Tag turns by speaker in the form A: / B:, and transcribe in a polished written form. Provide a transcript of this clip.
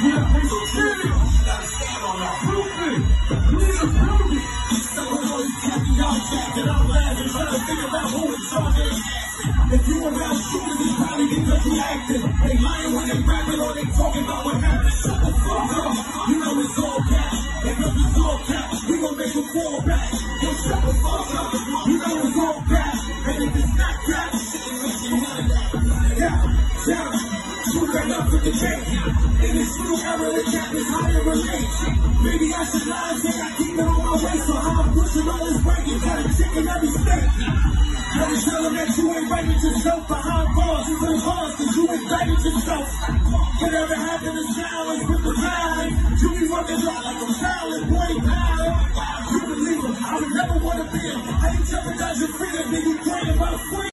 A: If you around shooting, it's probably because you acting. They lying when they rapping or they talking about what happened. Shut the fuck up. You know it's all cap. Because it's all cap, we gon' make them fall back. Yo, shut the fuck up. You know it's all cap. And if it's not cap, yeah. Shoot right up to the gate. In this new era, the cap is higher relate. Maybe I should lie and say I keep it on my way. So how I'm pushing all this weight, you got a chick in every state. I just tell them that you ain't rated yourself behind bars. You go hard cause you indicted yourself. Whatever happened to silence with the line? You be working hard like a silent boy pal. You believe him, I would never want to be him. I ain't jeopardize your freedom, nigga, praying about free.